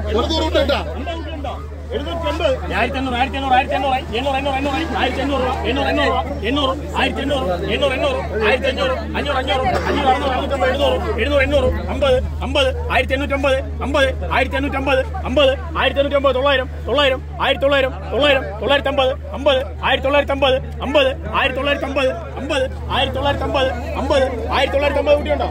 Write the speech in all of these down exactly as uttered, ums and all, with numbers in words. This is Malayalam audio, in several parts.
ആയിരത്തി എണ്ണൂറ് ആയിരത്തി എണ്ണൂറ് ആയിരത്തി എണ്ണൂറ് എണ്ണൂറ് എണ്ണൂറ് എണ്ണൂറ് ആയിരത്തി എണ്ണൂറ് രൂപ എണ്ണൂറ് എണ്ണൂറ് രൂപ എണ്ണൂറ് ആയിരത്തി എണ്ണൂറ് എണ്ണൂറ് എണ്ണൂറ് ആയിരത്തി അഞ്ഞൂറ് അഞ്ഞൂറ് അഞ്ഞൂറ് അഞ്ഞൂറ് അറുന്നൂറ് അറുന്നൂറ്റമ്പത് എഴുന്നൂറ് എഴുന്നൂറ് എണ്ണൂറ് അമ്പത് അമ്പത് ആയിരത്തി എണ്ണൂറ്റമ്പത് അമ്പത് ആയിരത്തി എണ്ണൂറ്റമ്പത് അമ്പത് ആയിരത്തി എണ്ണൂറ്റമ്പത് തൊള്ളായിരം തൊള്ളായിരം ആയിരത്തി തൊള്ളായിരം തൊള്ളായിരം തൊള്ളായിരത്തി അമ്പത് അമ്പത് ആയിരത്തി തൊള്ളായിരത്തി അമ്പത് അമ്പത് ആയിരത്തി തൊള്ളായിരത്തി അമ്പത് അമ്പത് ആയിരത്തി തൊള്ളായിരത്തി അമ്പത് അമ്പത് ആയിരത്തി തൊള്ളായിരത്തി അമ്പത് കുട്ടിയുണ്ടോ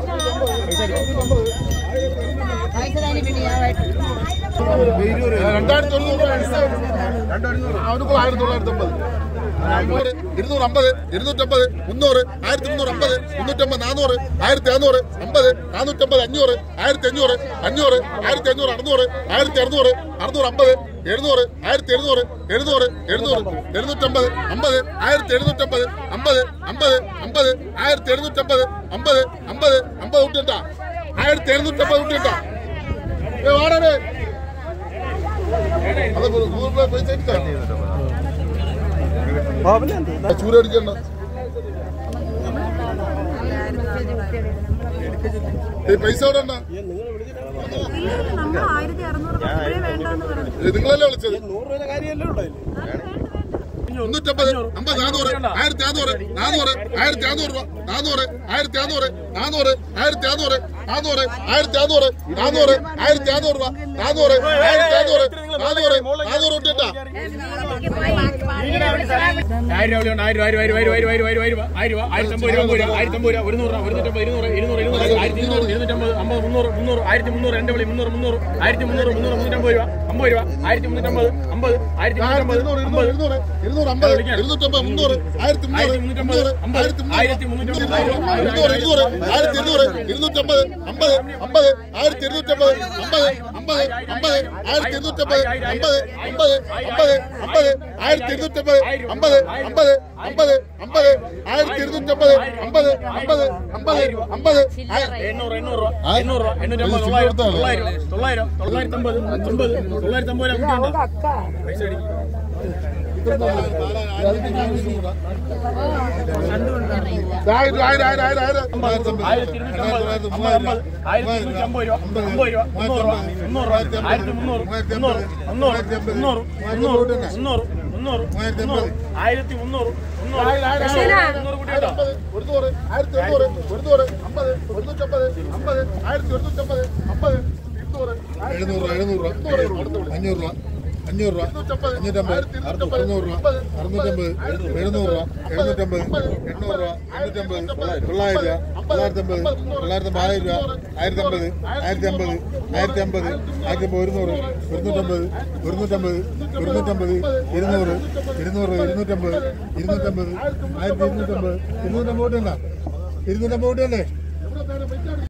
രണ്ടായിരത്തി തൊണ്ണൂറ് ആയിരത്തി തൊള്ളായിരത്തി അമ്പത് ഇരുന്നൂറ് അമ്പത് ഇരുന്നൂറ്റമ്പത് മുന്നൂറ് ആയിരത്തി മുന്നൂറ് അമ്പത് മുന്നൂറ്റമ്പത് നാനൂറ് ആയിരത്തി അറുന്നൂറ് അമ്പത് നാനൂറ്റമ്പത് അഞ്ഞൂറ് ആയിരത്തി അഞ്ഞൂറ് അഞ്ഞൂറ് ആയിരത്തി അഞ്ഞൂറ് അറുന്നൂറ് ആയിരത്തി അറുന്നൂറ് അറുന്നൂറ് അമ്പത് എഴുന്നൂറ് ആയിരത്തി എഴുന്നൂറ് എഴുന്നൂറ് എഴുന്നൂറ് എഴുന്നൂറ്റമ്പത് അമ്പത് ആയിരത്തി എഴുന്നൂറ്റമ്പത് അമ്പത് അമ്പത് അമ്പത് ആയിരത്തി എഴുന്നൂറ്റമ്പത് അമ്പത് അമ്പത് അമ്പത് കുട്ടിയുണ്ടാ ആയിരത്തി എഴുന്നൂറ്റമ്പത് കുട്ടിയുണ്ടാ വാടേ അത് ഗൂഗിൾ പേ പൈസ ചൂരടിക്കണ്ട പൈസ എവിടെ ഉണ്ടാ നിങ്ങളല്ലേ വിളിച്ചത് മുന്നൂറ്റമ്പത് അമ്പത് നാനൂറ് ആയിരത്തി നാനൂറ് നാനൂറ് ആയിരത്തി നാനൂറ് രൂപ നാനൂറ് ആയിരത്തി നാനൂറ് നാനൂറ് ആയിരത്തി നാനൂറ് നാനൂറ് ആയിരത്തി നാനൂറ് നാനൂറ് ആയിരത്തി നാനൂറ് രൂപ നാനൂറ് ആയിരത്തി നാനൂറ് നാനൂറ് നാനൂറ് ഇട്ടാ ആയിരം രൂപ ആയിരം ആയിരം ആയിരം ആയിരം ആയിരം ആയിരം ആയിരം ആയിരം ആയിരത്തി അമ്പത് രൂപ രൂപ ആയിരത്തി അമ്പത് രൂപ ഒരുന്നൂറ് ഒരുന്നൂറ്റമ്പത് ഇരുന്നൂറ് ഇരുന്നൂറ് ഇരുന്നൂറ് ആയിരത്തി ഇരുന്നൂറ് ഇരുന്നൂറ്റമ്പത് അമ്പത് മുന്നൂറ് മുന്നൂറ് ആയിരത്തി മുന്നൂറ് എന്റെ വിളി മുന്നൂറ് മുന്നൂറ് ആയിരത്തി മുന്നൂറ് മുന്നൂറ് മുന്നൂറ്റമ്പത് രൂപ അമ്പത് രൂപ ആയിരത്തി മുന്നൂറ്റമ്പത് അമ്പത് ആയിരത്തി മുന്നൂറ്റമ്പത് അമ്പത് ഇരുന്നൂറ് അമ്പത് ഇരുന്നൂറ്റമ്പത് മുന്നൂറ് ആയിരത്തി മുന്നൂറ് ആയിരത്തി ആയിരത്തി മുന്നൂറ്റമ്പത് ഇരുന്നൂറ് ഇരുന്നൂറ് ആയിരത്തി ഇരുന്നൂറ് ഇരുന്നൂറ്റമ്പത് അമ്പത് അമ്പത് ആയിരത്തി ഇരുന്നൂറ്റമ്പത് അമ്പത് അമ്പത് അമ്പത് ആയിരത്തി ഇരുന്നൂറ്റമ്പത് അമ്പത് അമ്പത് അമ്പത് അമ്പത് ആയിരത്തി ഇരുന്നൂറ്റമ്പത് അമ്പത് അമ്പത് അമ്പത് അമ്പത് ആയിരത്തി ഇരുന്നൂറ്റമ്പത് അമ്പത് അമ്പത് അമ്പത് അമ്പത് എണ്ണൂറ് എണ്ണൂറ് രൂപ എണ്ണൂറ് രൂപ എണ്ണൂറ്റമ്പത് തൊള്ളായിരം തൊള്ളായിരം തൊള്ളായിരം തൊള്ളായിരത്തി അമ്പത് അമ്പത് തൊള്ളായിരത്തി അമ്പത് പൈസ ആയിരത്തി ഇരുന്നൂറ്റമ്പത് രൂപ അമ്പത് രൂപ മുന്നൂറ് രൂപ മുന്നൂറ് രൂപ ആയിരത്തി മുന്നൂറ് മുന്നൂറ് മുന്നൂറ് മുന്നൂറ് മുന്നൂറ് മുന്നൂറ് മുന്നൂറ് മുന്നൂറ് ആയിരത്തി മുന്നൂറ് മുന്നൂറ് കുട്ടിയുണ്ടോ ഒരുന്നൂറ് ആയിരത്തി എണ്ണൂറ് ഒരുന്നൂറ് അമ്പത് ഒരുന്നൂറ്റമ്പത് അമ്പത് ആയിരത്തി ഒരുന്നൂറ്റമ്പത് അമ്പത് ഇരുന്നൂറ് എഴുന്നൂറ് എഴുന്നൂറ് രൂപ അഞ്ഞൂറ് രൂപ അഞ്ഞൂറ് രൂപ അഞ്ഞൂറ്റമ്പത് അറുന്നൂറ് രൂപ അറുന്നൂറ്റമ്പത് എഴുന്നൂറ് രൂപ എഴുന്നൂറ്റമ്പത് എണ്ണൂറ് രൂപ എണ്ണൂറ്റമ്പത് തൊള്ളായിരം രൂപ തൊള്ളായിരത്തി അമ്പത് തൊള്ളായിരത്തി അമ്പത് ആയിരം രൂപ ആയിരത്തി അമ്പത് ആയിരത്തി അമ്പത് ആയിരത്തി അമ്പത് ആയിരത്തി അമ്പത് ഒരുന്നൂറ് ഒരുന്നൂറ്റമ്പത് ഒരുന്നൂറ്റമ്പത് ഒരുന്നൂറ്റമ്പത് ഇരുന്നൂറ് ഇരുന്നൂറ് ഇരുന്നൂറ്റമ്പത് ഇരുന്നൂറ്റമ്പത് ആയിരത്തി ഇരുന്നൂറ്റമ്പത് ഇരുന്നൂറ്റമ്പത് കൂട്ടണ്ട ഇരുന്നൂറ്റമ്പത് കൂട്ടണ്ടേ